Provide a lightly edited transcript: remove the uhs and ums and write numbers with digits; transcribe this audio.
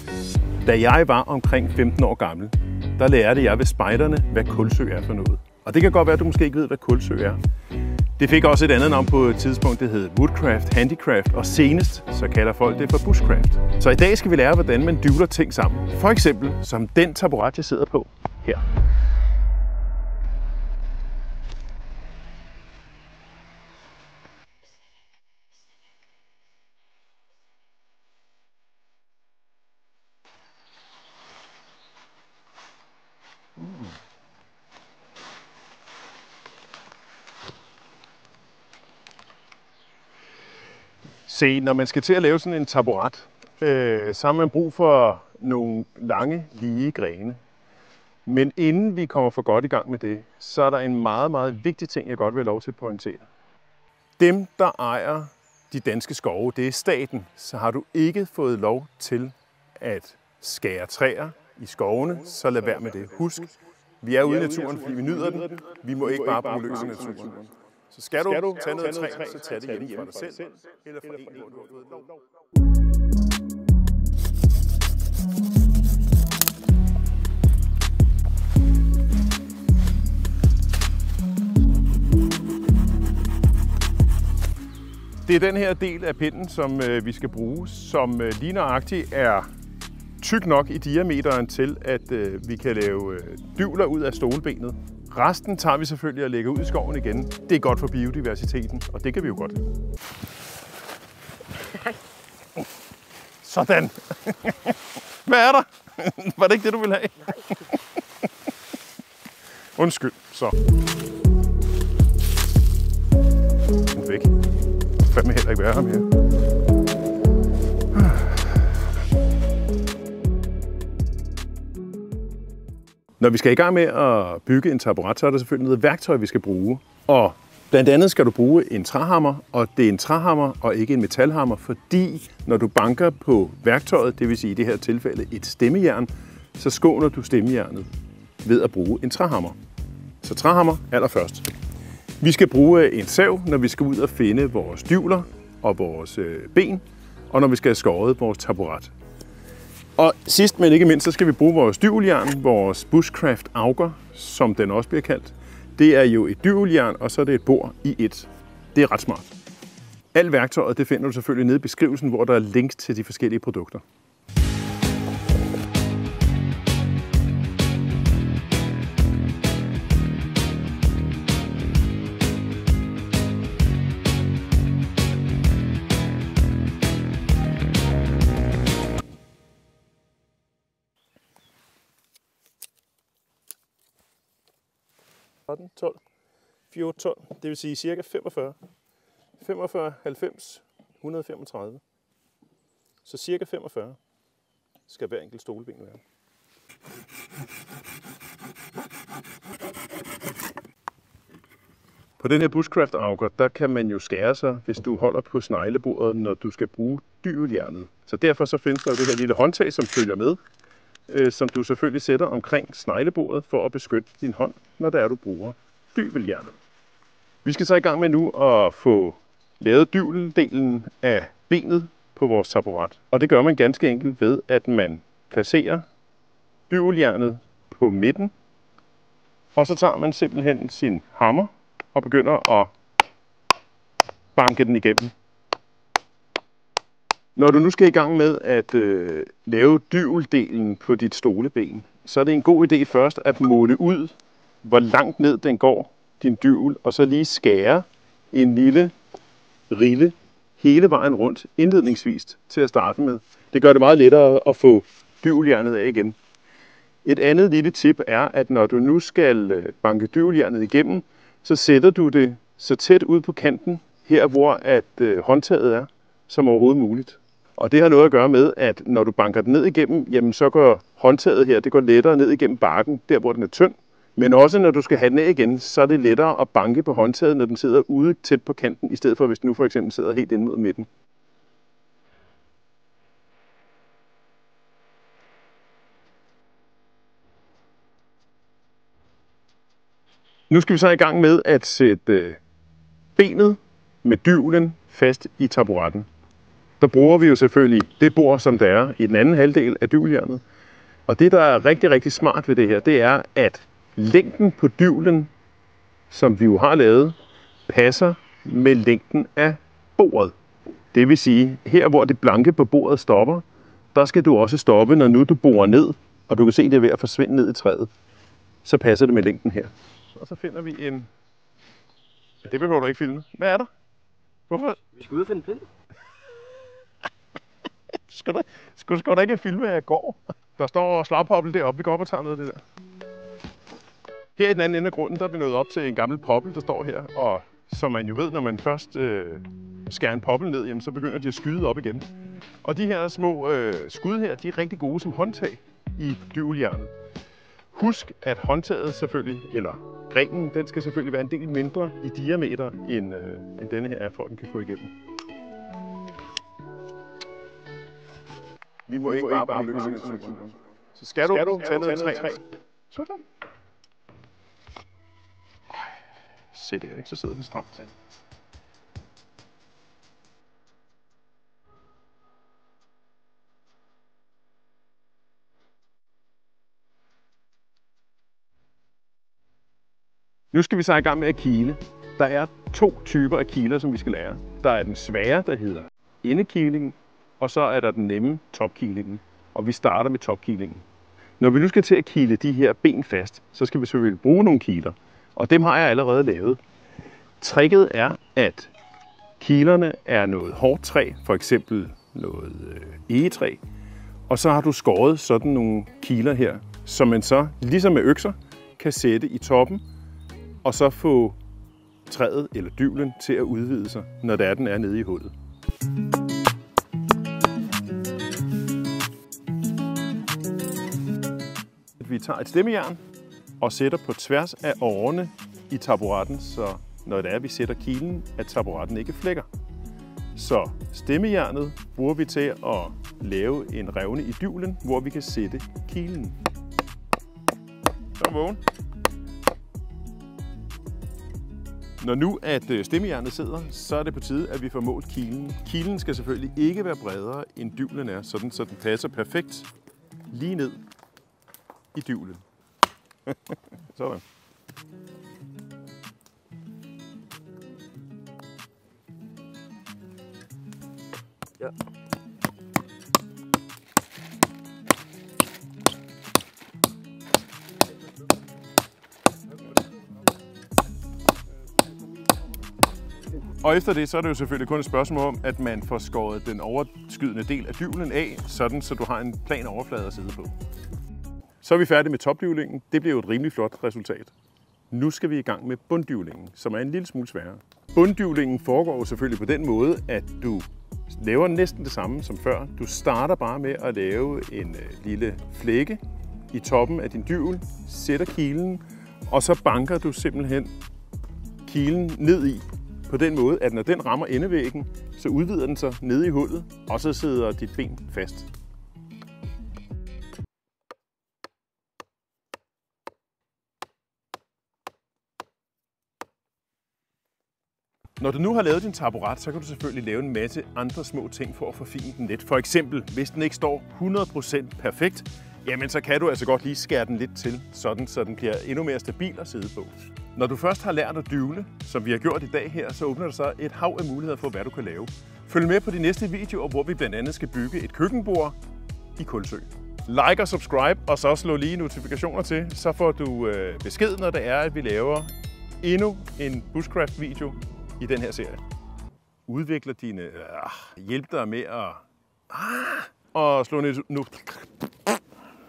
Da jeg var omkring 15 år gammel, der lærte jeg ved spejderne, hvad kulsø er for noget. Og det kan godt være, at du måske ikke ved, hvad kulsø er. Det fik også et andet navn på et tidspunkt, det hed woodcraft, handicraft, og senest så kalder folk det for bushcraft. Så i dag skal vi lære, hvordan man dyvler ting sammen. For eksempel som den taburet, jeg sidder på her. Se, når man skal til at lave sådan en taburet, så har man brug for nogle lange, lige grene. Men inden vi kommer for godt i gang med det, så er der en meget, meget vigtig ting, jeg godt vil have lov til at pointere. Dem, der ejer de danske skove, det er staten, så har du ikke fået lov til at skære træer i skovene, så lad være med det. Husk, vi er ude i naturen, fordi vi nyder den. Vi må ikke bare bruge løs i naturen. Så skal du tage noget træ, så tag det hjemme fra dig selv, eller fra en, hvor du har fået lov. Det er den her del af pinden, som vi skal bruge, som lige nøjagtigt er tyk nok i diameteren til, at vi kan lave dyvler ud af stolbenet. Resten tager vi selvfølgelig og lægger ud i skoven igen. Det er godt for biodiversiteten, og det kan vi jo godt lide. Sådan. Hvad er der? Var det ikke det, du ville have? Undskyld, så. Væk. Fandme heller ikke være her mere. Når vi skal i gang med at bygge en taburet, så er der selvfølgelig noget værktøj, vi skal bruge. Og blandt andet skal du bruge en træhammer, og det er en træhammer og ikke en metalhammer, fordi når du banker på værktøjet, det vil sige i det her tilfælde et stemmejern, så skåner du stemmejernet ved at bruge en træhammer. Så træhammer allerførst. Vi skal bruge en sav, når vi skal ud og finde vores dyvler og vores ben, og når vi skal have skåret vores taburet. Og sidst men ikke mindst, så skal vi bruge vores dyveljern, vores bushcraft auger, som den også bliver kaldt. Det er jo et dyveljern, og så er det et bord i et. Det er ret smart. Alt værktøjet, det finder du selvfølgelig nede i beskrivelsen, hvor der er links til de forskellige produkter. ...12, 14, 12, det vil sige cirka 45, 45, 90, 135. Så cirka 45 skal hver enkelt stoleben være. På den her bushcraft auger, der kan man jo skære sig, hvis du holder på sneglebordet, når du skal bruge dyveljernet. Så derfor så findes der jo det her lille håndtag, som følger med, som du selvfølgelig sætter omkring sneglebordet for at beskytte din hånd, når det er, du bruger dyveljernet. Vi skal så i gang med nu at få lavet dyveldelen af benet på vores taburet. Og det gør man ganske enkelt ved, at man placerer dyveljernet på midten, og så tager man simpelthen sin hammer og begynder at banke den igennem. Når du nu skal i gang med at lave dyveldelen på dit stoleben, så er det en god idé først at måle ud, hvor langt ned den går, din dyvel, og så lige skære en lille rille hele vejen rundt indledningsvis til at starte med. Det gør det meget lettere at få dyveljernet af igen. Et andet lille tip er, at når du nu skal banke dyveljernet igennem, så sætter du det så tæt ud på kanten, her hvor at håndtaget er, som overhovedet muligt. Og det har noget at gøre med, at når du banker den ned igennem, jamen så går håndtaget her, det går lettere ned igennem barken, der hvor den er tynd. Men også når du skal have den af igen, så er det lettere at banke på håndtaget, når den sidder ude tæt på kanten, i stedet for hvis den nu for eksempel sidder helt inde mod midten. Nu skal vi så i gang med at sætte benet med dyvlen fast i taburetten. der bruger vi jo selvfølgelig det bord, som der er i den anden halvdel af dyveljernet. Og det, der er rigtig, rigtig smart ved det her, det er, at længden på dyvlen, som vi jo har lavet, passer med længden af bordet. Det vil sige, her hvor det blanke på bordet stopper, der skal du også stoppe, når nu du borer ned, og du kan se, det er ved at forsvinde ned i træet. Så passer det med længden her. Og så finder vi en... Det behøver du ikke filme. Hvad er der? Hvorfor? Vi skal ud og finde pind. Skal du da ikke filme, at jeg går? Der står slagpoppel deroppe. Vi går op og tager noget af det der. Her i den anden ende af grunden, der er vi nået op til en gammel poppel, der står her. Og som man jo ved, når man først skærer en poppel ned, jamen, så begynder de at skyde op igen. Og de her små skud her, de er rigtig gode som håndtag i dyveljernet. Husk, at håndtaget selvfølgelig, eller grenen, den skal selvfølgelig være en del mindre i diameter, end denne her er, for at den kan gå igennem. Vi må ikke bare løse det. Så skal du tage noget træ. Sådan. Se der, ikke? Så sidder den stramt. Nu skal vi så i gang med at kile. Der er 2 typer af kiler, som vi skal lære. Der er den svære, der hedder indekilingen, og så er der den nemme topkilingen. Og vi starter med topkilingen. Når vi nu skal til at kile de her ben fast, så skal vi selvfølgelig bruge nogle kiler. Og dem har jeg allerede lavet. Tricket er, at kilerne er noget hårdt træ, for eksempel noget egetræ. Og så har du skåret sådan nogle kiler her, som man så, ligesom med økser, kan sætte i toppen, og så få træet eller dyvlen til at udvide sig, når den er nede i hullet. Vi tager et stemmejern og sætter på tværs af årene i taburetten, så når det er, vi sætter kilen, at taburetten ikke flækker. Så stemmejernet bruger vi til at lave en revne i dyvlen, hvor vi kan sætte kilen. Så vågen. Når nu at stemmejernet sidder, så er det på tide, at vi får målt kilen. Kilen skal selvfølgelig ikke være bredere, end dyvlen er, sådan så den passer perfekt lige ned i dyvlen. Sådan. Ja. Og efter det, så er det jo selvfølgelig kun et spørgsmål om, at man får skåret den overskydende del af dyvlen af, sådan så du har en plan overflade at sidde på. Så er vi færdige med topdyvlingen. Det bliver jo et rimelig flot resultat. Nu skal vi i gang med bunddyvlingen, som er en lille smule sværere. Bunddyvlingen foregår jo selvfølgelig på den måde, at du laver næsten det samme som før. Du starter bare med at lave en lille flække i toppen af din dyvel, sætter kilen, og så banker du simpelthen kilen ned i på den måde, at når den rammer endevæggen, så udvider den sig ned i hullet, og så sidder dit ben fast. Når du nu har lavet din taburet, så kan du selvfølgelig lave en masse andre små ting for at forfine den lidt. For eksempel, hvis den ikke står 100% perfekt, jamen så kan du altså godt lige skære den lidt til, sådan så den bliver endnu mere stabil at sidde på. Når du først har lært at dyvle, som vi har gjort i dag her, så åbner der sig et hav af muligheder for, hvad du kan lave. Følg med på de næste videoer, hvor vi blandt andet skal bygge et køkkenbord i Kulsø. Like og subscribe, og så slå lige notifikationer til, så får du besked, når det er, at vi laver endnu en bushcraft-video i den her serie. Udvikler dine... hjælp dig med at... og slå